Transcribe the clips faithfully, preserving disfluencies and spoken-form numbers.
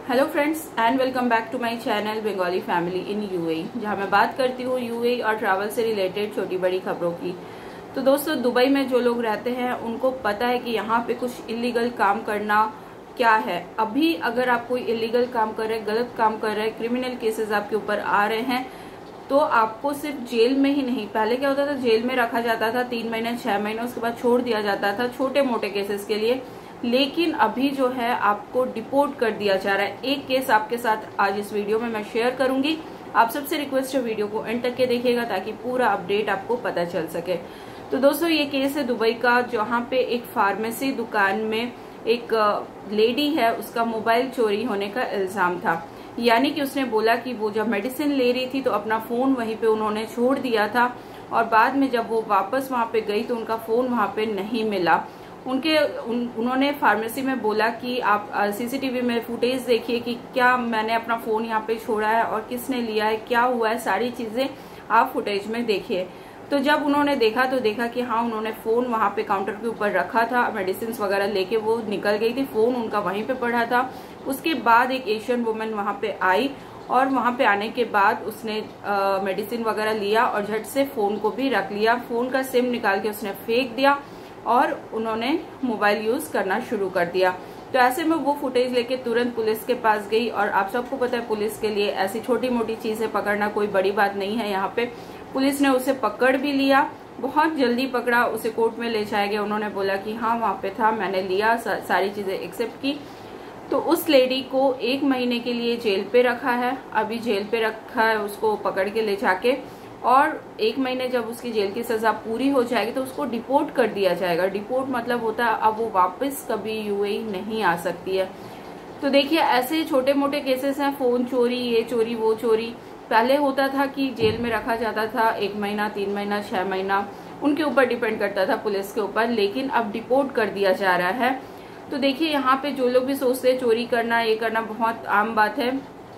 Hello friends and welcome back to my channel Bengali family in UAE, जहां मैं बात करती हूँ यूएई और ट्रैवल से रिलेटेड छोटी बड़ी खबरों की। तो दोस्तों, दुबई में जो लोग रहते हैं उनको पता है कि यहाँ पे कुछ इलीगल काम करना क्या है। अभी अगर आप कोई इलीगल काम कर रहे हैं, गलत काम कर रहे हैं, क्रिमिनल केसेस आपके ऊपर आ रहे हैं, तो आपको सिर्फ जेल में ही नहीं, पहले क्या होता था जेल में रखा जाता था तीन महीने छह महीने, उसके बाद छोड़ दिया जाता था छोटे मोटे केसेस के लिए, लेकिन अभी जो है आपको डिपोर्ट कर दिया जा रहा है। एक केस आपके साथ आज इस वीडियो में मैं शेयर करूंगी। आप सबसे रिक्वेस्ट है वीडियो को एंड तक के देखिएगा ताकि पूरा अपडेट आपको पता चल सके। तो दोस्तों, ये केस है दुबई का, जहां पे एक फार्मेसी दुकान में एक लेडी है, उसका मोबाइल चोरी होने का इल्जाम था। यानी कि उसने बोला कि वो जब मेडिसिन ले रही थी तो अपना फोन वहीं पे उन्होंने छोड़ दिया था, और बाद में जब वो वापस वहां पे गई तो उनका फोन वहां पे नहीं मिला। उनके उन, उन्होंने फार्मेसी में बोला कि आप सीसीटीवी में फुटेज देखिए कि क्या मैंने अपना फोन यहाँ पे छोड़ा है और किसने लिया है, क्या हुआ है, सारी चीजें आप फुटेज में देखिए। तो जब उन्होंने देखा तो देखा कि हाँ, उन्होंने फोन वहां पे काउंटर के ऊपर रखा था, मेडिसिन वगैरह लेके वो निकल गई थी, फोन उनका वहीं पे पड़ा था। उसके बाद एक एशियन वुमेन वहां पे आई और वहां पे आने के बाद उसने मेडिसिन वगैरह लिया और झट से फोन को भी रख लिया। फोन का सिम निकाल के उसने फेंक दिया और उन्होंने मोबाइल यूज करना शुरू कर दिया। तो ऐसे में वो फुटेज लेके तुरंत पुलिस के पास गई, और आप सबको पता है पुलिस के लिए ऐसी छोटी मोटी चीजें पकड़ना कोई बड़ी बात नहीं है। यहाँ पे पुलिस ने उसे पकड़ भी लिया, बहुत जल्दी पकड़ा, उसे कोर्ट में ले जाया गया। उन्होंने बोला कि हाँ वहां पे था, मैंने लिया, सारी चीजें एक्सेप्ट की। तो उस लेडी को एक महीने के लिए जेल पे रखा है, अभी जेल पे रखा है उसको पकड़ के ले जाके, और एक महीने जब उसकी जेल की सजा पूरी हो जाएगी तो उसको डिपोर्ट कर दिया जाएगा। डिपोर्ट मतलब होता है अब वो वापस कभी यूएई नहीं आ सकती है। तो देखिए, ऐसे छोटे मोटे केसेस हैं, फोन चोरी, ये चोरी, वो चोरी। पहले होता था कि जेल में रखा जाता था एक महीना, तीन महीना, छह महीना, उनके ऊपर डिपेंड करता था पुलिस के ऊपर, लेकिन अब डिपोर्ट कर दिया जा रहा है। तो देखिए, यहाँ पे जो लोग भी सोचते हैं चोरी करना, ये करना बहुत आम बात है,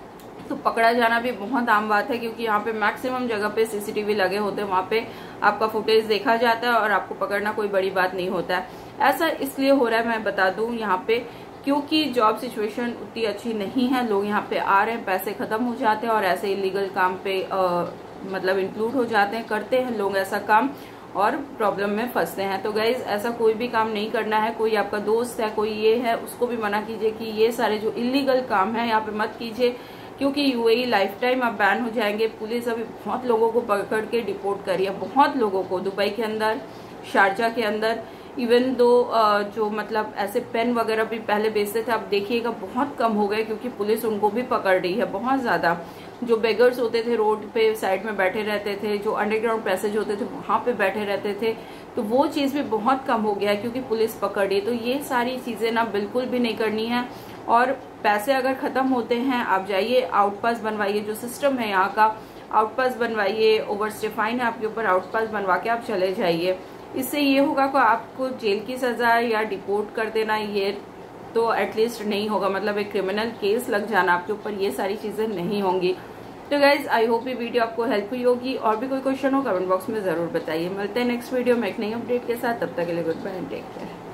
तो पकड़ा जाना भी बहुत आम बात है, क्योंकि यहाँ पे मैक्सिमम जगह पे सीसीटीवी लगे होते हैं, वहां पे आपका फुटेज देखा जाता है और आपको पकड़ना कोई बड़ी बात नहीं होता है। ऐसा इसलिए हो रहा है, मैं बता दूं, यहाँ पे क्योंकि जॉब सिचुएशन उतनी अच्छी नहीं है, लोग यहाँ पे आ रहे हैं, पैसे खत्म हो जाते हैं और ऐसे इलीगल काम पे आ, मतलब इंक्लूड हो जाते हैं, करते हैं लोग ऐसा काम और प्रॉब्लम में फंसते हैं। तो गाइज, ऐसा कोई भी काम नहीं करना है। कोई आपका दोस्त है, कोई ये है, उसको भी मना कीजिए कि ये सारे जो इलीगल काम है यहाँ पे मत कीजिए, क्योंकि यूएई लाइफ टाइम आप बैन हो जाएंगे। पुलिस अभी बहुत लोगों को पकड़ के डिपोर्ट कर रही है, बहुत लोगों को, दुबई के अंदर, शारजा के अंदर। इवन दो जो मतलब ऐसे पेन वगैरह भी पहले बेचते थे, अब देखिएगा बहुत कम हो गए, क्योंकि पुलिस उनको भी पकड़ रही है बहुत ज्यादा। जो बेगर्स होते थे रोड पे साइड में बैठे रहते थे, जो अंडरग्राउंड पैसेज होते थे वहां पे बैठे रहते थे, तो वो चीज भी बहुत कम हो गया है क्योंकि पुलिस पकड़ रही है। तो ये सारी चीजें ना बिल्कुल भी नहीं करनी है। और पैसे अगर खत्म होते हैं, आप जाइए आउटपास बनवाइए, जो सिस्टम है यहाँ का, आउटपास बनवाइए, ओवरस्टे फाइन है आपके ऊपर, आउटपास बनवा के आप चले जाइए। इससे ये होगा कि आपको जेल की सजा या डिपोर्ट कर देना, ये तो एटलीस्ट नहीं होगा, मतलब एक क्रिमिनल केस लग जाना आपके ऊपर, ये सारी चीजें नहीं होंगी। तो गाइज, आई होप ये वीडियो आपको हेल्प हुई होगी। और भी कोई क्वेश्चन हो कमेंट बॉक्स में जरूर बताइए। मिलते हैं नेक्स्ट वीडियो में एक नई अपडेट के साथ, तब तक के लिए goodbye and take care.